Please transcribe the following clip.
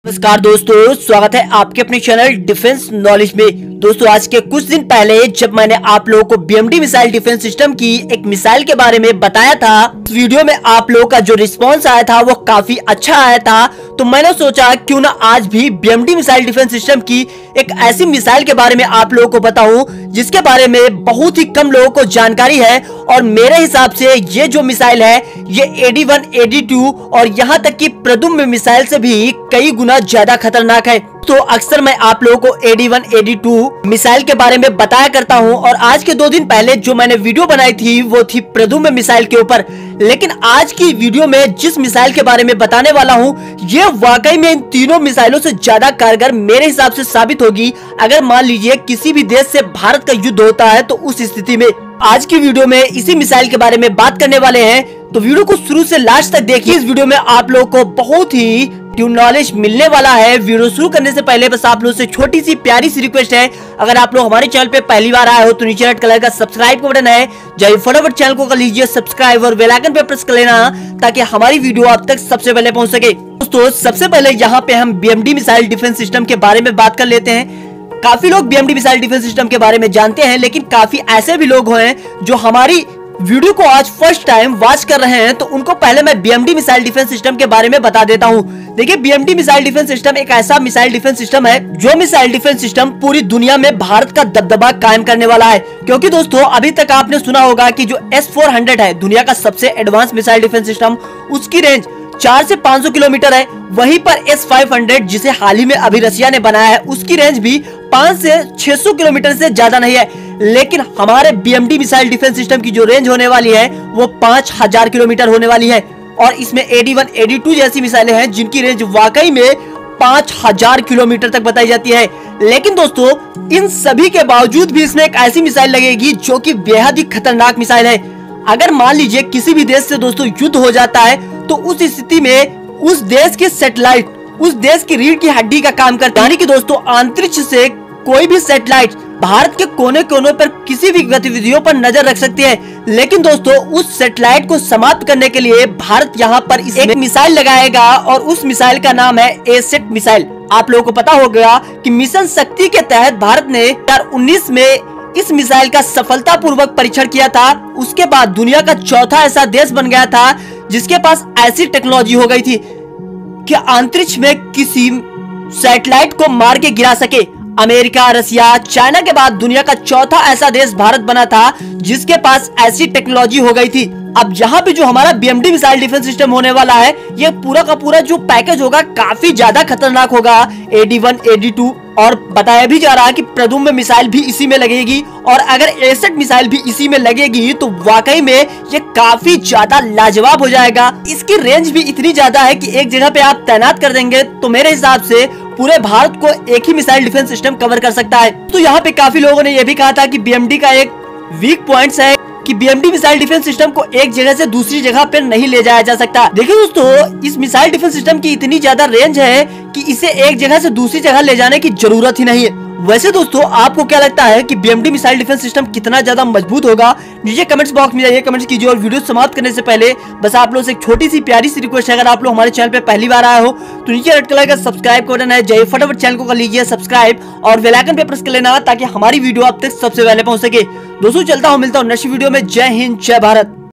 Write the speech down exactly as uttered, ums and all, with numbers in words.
नमस्कार दोस्तों, स्वागत है आपके अपने चैनल डिफेंस नॉलेज में। दोस्तों आज के कुछ दिन पहले जब मैंने आप लोगों को B M D missile defence system की एक मिसाइल के बारे में बताया था, इस वीडियो में आप लोगों का जो रिस्पांस आया था वो काफी अच्छा आया था। तो मैंने सोचा क्यों ना आज भी B M D missile defence system की एक ऐसी मिसाइल के बारे में आप लोगों को बताऊं जिसके बारे में बहुत ही कम लोगों को जानकारी है। और मेरे हिसाब से ये जो मिसाइल है ये A D one A D two और यहाँ तक कि प्रदुम्न मिसाइल से भी कई गुना ज्यादा खतरनाक है। तो अक्सर मैं आप लोगों को A D one A D two missile के बारे में बताया करता हूं और आज के दो दिन पहले जो मैंने वीडियो बनाई थी वो थी प्रदुम्न मिसाइल के ऊपर। लेकिन आज की वीडियो में जिस मिसाइल के बारे में बताने वाला हूं ये वाकई में इन तीनों मिसाइलों से ज्यादा कारगर मेरे हिसाब से साबित होगी अगर मान लीजिए किसी भी देश से भारत का युद्ध होता है। तो उस स्थिति में आज की वीडियो में इसी मिसाइल के बारे में बात करने वाले हैं। तो वीडियो को शुरू से लास्ट तक देखिए। इस वीडियो में आप लोगों को बहुत ही नॉलेज मिलने वाला है। वीडियो शुरू करने से पहले बस आप लोगों से छोटी सी प्यारी सी रिक्वेस्ट है, अगर आप लोग हमारे चैनल पे पहली बार आए हो तो नीचे रेड कलर का सब्सक्राइब का बटन है, जाइए फटाफट चैनल को कर लीजिए सब्सक्राइब और बेल आइकन पे प्रेस कर लेना ताकि हमारी वीडियो आप तक सबसे पहले पहुंच सके। दोस्तों सबसे पहले यहाँ पे हम B M D missile defence system के बारे में बात कर लेते हैं। काफी लोग B M D missile defence system के बारे में जानते हैं, लेकिन काफी ऐसे भी लोग हैं जो हमारी वीडियो को आज फर्स्ट टाइम वॉच कर रहे हैं। तो उनको पहले मैं B M D missile defence system के बारे में बता देता हूं। देखिए B M D missile defence system एक ऐसा मिसाइल डिफेंस सिस्टम है जो मिसाइल डिफेंस सिस्टम पूरी दुनिया में भारत का दबदबा कायम करने वाला है। क्योंकि दोस्तों अभी तक आपने सुना होगा कि जो एस फोर हंड्रेड है दुनिया का सबसे एडवांस मिसाइल डिफेंस सिस्टम, उसकी रेंज चार से पाँच सौ किलोमीटर है। वहीं पर एस फाइव हंड्रेड जिसे हाल ही में अभी रशिया ने बनाया है उसकी रेंज भी पाँच से छह सौ किलोमीटर से ज्यादा नहीं है। लेकिन हमारे B M D missile defence system की जो रेंज होने वाली है वो पाँच हजार किलोमीटर होने वाली है। और इसमें A D one A D two जैसी मिसाइलें हैं जिनकी रेंज वाकई में पाँच हजार किलोमीटर तक बताई जाती है। लेकिन दोस्तों इन सभी के बावजूद भी इसमें एक ऐसी मिसाइल लगेगी जो कि बेहद ही खतरनाक मिसाइल है। अगर मान लीजिए किसी भी देश से दोस्तों युद्ध हो जाता है तो उस स्थिति में उस देश के सैटेलाइट उस देश की रीढ़ की हड्डी का काम करता है। यानी कि दोस्तों अंतरिक्ष से कोई भी सैटेलाइट भारत के कोने कोने पर किसी भी गतिविधियों पर नजर रख सकती है। लेकिन दोस्तों उस सैटेलाइट को समाप्त करने के लिए भारत यहाँ पर एक मिसाइल लगाएगा और उस मिसाइल का नाम है ए सैट मिसाइल। आप लोगों को पता होगा कि मिशन शक्ति के तहत भारत ने दो हज़ार उन्नीस में इस मिसाइल का सफलतापूर्वक परीक्षण किया था। उसके बाद दुनिया का चौथा ऐसा देश बन गया था जिसके पास ऐसी टेक्नोलॉजी हो गई थी कि अंतरिक्ष में किसी सैटेलाइट को मार के गिरा सके। अमेरिका, रसिया, चाइना के बाद दुनिया का चौथा ऐसा देश भारत बना था जिसके पास ऐसी टेक्नोलॉजी हो गई थी। अब यहाँ पे जो हमारा B M D missile defence system होने वाला है ये पूरा का पूरा जो पैकेज होगा काफी ज्यादा खतरनाक होगा। A D one A D two और बताया भी जा रहा है कि प्रदुम्न मिसाइल भी इसी में लगेगी और अगर ए सैट मिसाइल भी इसी में लगेगी तो वाकई में ये काफी ज्यादा लाजवाब हो जाएगा। इसकी रेंज भी इतनी ज्यादा है कि एक जगह पे आप तैनात कर देंगे तो मेरे हिसाब से पूरे भारत को एक ही मिसाइल डिफेंस सिस्टम कवर कर सकता है। तो यहाँ पे काफी लोगों ने यह भी कहा था कि बी एम डी का एक वीक पॉइंट्स है कि B M D missile defence system को एक जगह से दूसरी जगह पर नहीं ले जाया जा सकता। देखिए दोस्तों इस मिसाइल डिफेंस सिस्टम की इतनी ज्यादा रेंज है कि इसे एक जगह से दूसरी जगह ले जाने की जरूरत ही नहीं है। वैसे दोस्तों आपको क्या लगता है कि B M D missile defence system कितना ज्यादा मजबूत होगा? नीचे कमेंट्स बॉक्स में जाइए, कमेंट्स कीजिए। और वीडियो समाप्त करने से पहले बस आप लोगों से एक छोटी सी प्यारी सी रिक्वेस्ट है, अगर आप लोग हमारे चैनल पे पहली बार आए हो तो नीचे रेड कलर का सब्सक्राइब का बटन है, जाइए फटाफट चैनल को कर लीजिए सब्सक्राइब और बेल आइकन पे प्रेस कर लेना ताकि हमारी वीडियो आप तक सबसे पहले पहुंच सके। दोस्तों चलता हूँ, मिलता हूँ नेक्स्ट वीडियो में। जय हिंद, जय भारत।